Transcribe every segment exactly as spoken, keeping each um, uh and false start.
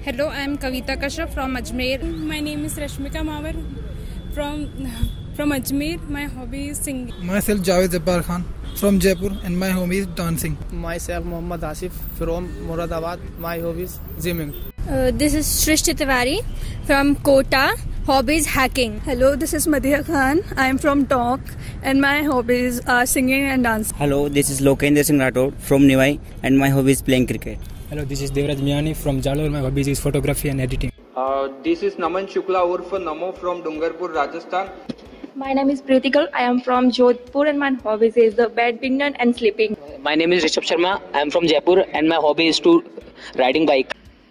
Hello, I am Kavita Kashyap from Ajmer. My name is Rashmika Mawar from from Ajmer. My hobby is singing. Myself Javed Jabbar Khan from Jaipur and my hobby is dancing. Myself Mohammad Asif from Moradabad. My hobby is gymming. Uh, this is Shrishti Tiwari from Kota. Hobbies hacking. Hello, this is Madhiya Khan. I am from Tok and my hobbies are singing and dancing. Hello, this is Lokendra Singh Rathod from Nivai and my hobby is playing cricket. Hello, this is Devraj Miani from Jalore. My hobbies is photography and editing. Uh, this is Naman Shukla Urf Namo from Dungarpur, Rajasthan. My name is Pritikal. I am from Jodhpur and my hobbies is the badminton and sleeping. My name is Rishabh Sharma. I am from Jaipur and my hobby is to riding bike.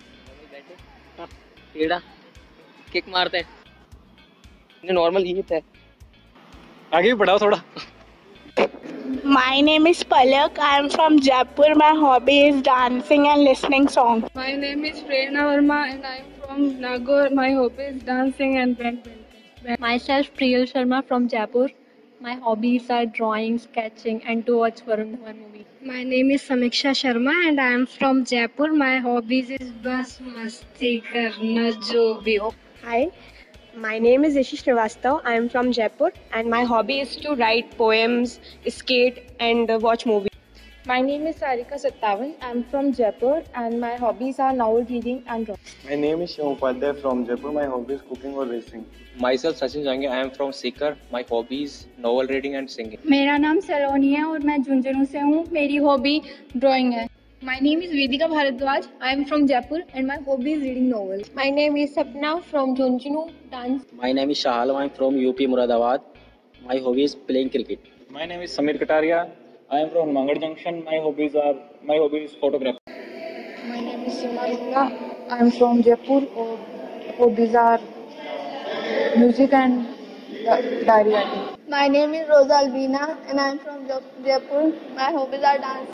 कीड़ा kick मारते हैं normal ये है आगे भी बढ़ाओ थोड़ा. My name is Palak. I am from Jaipur. My hobby is dancing and listening songs. My name is Prerna Verma and I am from Nagaur. My hobby is dancing and badminton. Myself Priyal Sharma from Jaipur. My hobbies are drawing, sketching and to watch Varun Dhawan movie. My name is Samiksha Sharma and I am from Jaipur. My hobbies is bas masti karna jo bhi ho. Hi, my name is Ishi Srivastav. I am from Jaipur and my hobby is to write poems, skate and uh, watch movies. My name is Sarika Sattavan. I am from Jaipur and my hobbies are novel reading and drawing. My name is Shivam Upadhyay from Jaipur. My hobby is cooking or racing. Myself Sachin Jange. I am from Sikar. My hobby is novel reading and singing. मेरा नाम सलोनी है और मैं झुंझुनू से हूँ. मेरी hobby drawing है. My name is Vedika Bharadwaj. I am from Jaipur and my hobby is reading novels. My name is Sapna from Jhunjhunu dance. My name is Shahal. I am from U P Moradabad. My hobby is playing cricket. My name is Samir Kataria. I am from Mangar Junction. My hobbies are my hobby is photography. My name is Simarula. I am from Jaipur. Or hobbies are music and diary writing. My name is Rosa Albina and I am from Jaipur. My hobbies are dance.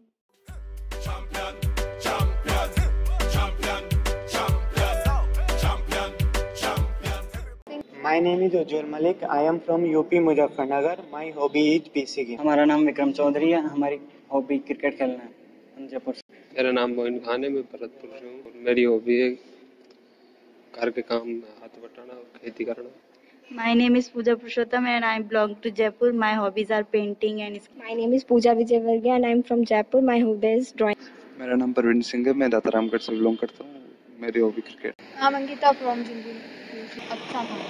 My name is Ujjwal Malik. I am from U P Muzaffarnagar. My hobby is P C game. हमारा नाम विक्रम चौधरी है. हमारी hobby cricket खेलना है. जयपुर. मेरा नाम मोइन खान है. मैं भरतपुर से हूँ. मेरी हॉबी है घर के काम में हाथ बटाना और खेती करना. My name is Pooja Purushottam and I belong to Jaipur. My hobbies are painting and. My name is Pooja Vijayvargiya and I am from Jaipur. My hobby is drawing. मेरा नाम परवीन सिंह है. मैं दातारामगढ़ से बिलोंग करता हूँ. मेरी hobby cricket. I'm Ankita from Jhunjhunu. अच्छा था.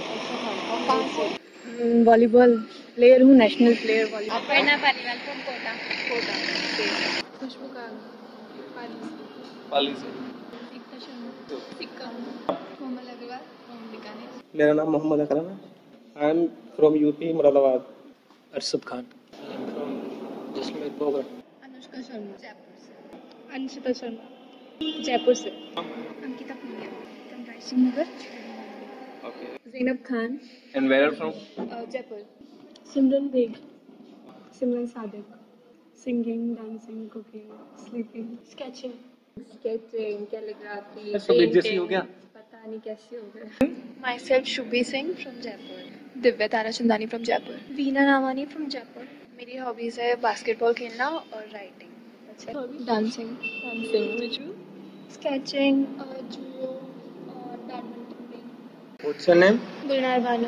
वॉलीबॉल प्लेयर हूँ. National player volleyball. Aparna Paliwal from Kota. Kota. Khushbu Kag. Pali से. एकता शर्मा. सिक्का. कोमल अग्रवाल फ्रॉम बीकानेर. मेरा नाम मोहम्मद अकरम है. I am from UP Moradabad. Arshad Khan. I am from Jaisalmer Pogra. Anushka Sharma Jaipur से. अंशिता शर्मा जयपुर से. Ankita Punia from Raisingh Nagar. Okay. Zainab Khan. And where are you from? Uh, Jaipur. Simran Beg. Simran Sadiq. Singing, dancing, cooking, sleeping, sketching. Sketching, calligraphy, painting. हो गया. पता नहीं कैसे हो गया. Myself Shubhi Singh from Jaipur. Divya Tara Chandani from Jaipur. Veena Ramani from Jaipur. मेरी hobbies है basketball खेलना और राइटिंग. अच्छा. Dancing. Dancing. Which you? Sketching, judo और badminton. What's your name? Gulnar Banu.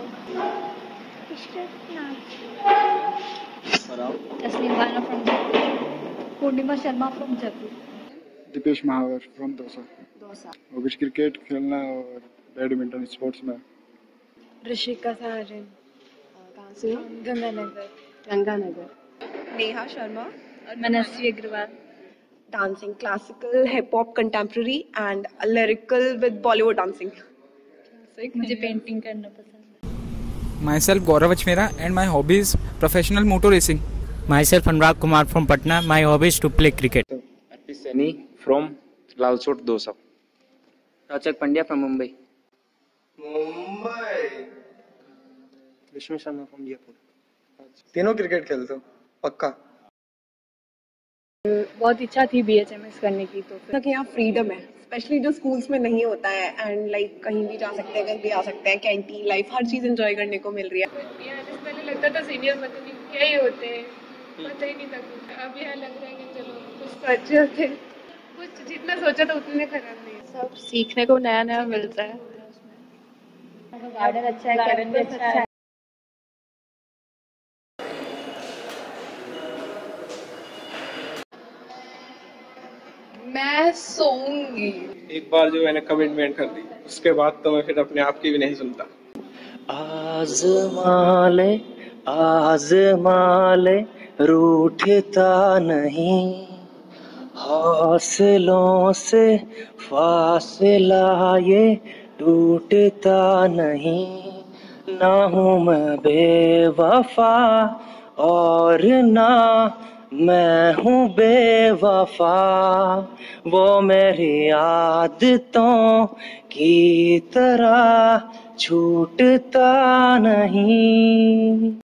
Tasneem Banu from Jaipur. Purnima Sharma from Jaipur. Deepesh Mahawar from Dausa. Dosa. Hobbies cricket खेलना और badminton sports में. ऋषिका साहरिन. कहाँ से? गंगानगर. गंगानगर. नेहा शर्मा और Manasvi Agarwal. Dancing, classical, hip hop, contemporary and lyrical with Bollywood dancing. मुझे painting करना पसंद है. Myself Gaurav Achmera and my hobby is professional motor racing. Myself Anurag Kumar from Patna. My hobby is to play cricket. Arpi Saini from Lalsot Dosa. Rachak Pandya from Mumbai. Mumbai. Vishnu Sharma from Jaipur. तीनों cricket खेलते हो पक्का. बहुत इच्छा थी BHMS करने की. तो फिर यहाँ फ्रीडम है, स्पेशली जो स्कूल्स में नहीं होता है. एंड लाइक like, कहीं भी जा सकते हैं, कहीं भी आ सकते हैं. कैंटीन लाइफ हर चीज एंजॉय करने को मिल रही है. पहले लगता था सीनियर पता नहीं क्या ही होते हैं, पता ही नहीं था कुछ. अब यहाँ लग रहा है कि चलो कुछ तो अच्छे होते हैं. कुछ जितना सोचा था उतने खराब नहीं. सब सीखने को नया नया मिलता है। गार्डन अच्छा है, केबिन भी अच्छा है। मैं सोऊंगी। एक बार जो मैंने कमिटमेंट कर दी उसके बाद तो मैं फिर अपने आप की भी नहीं सुनता। आज़मा ले आज़मा ले रूठता नहीं, हौसलों से फासला ये टूटता नहीं। ना हूँ मैं बेवफा और ना मैं हूँ बेवफा, वो मेरी आदतों की तरह छूटता नहीं।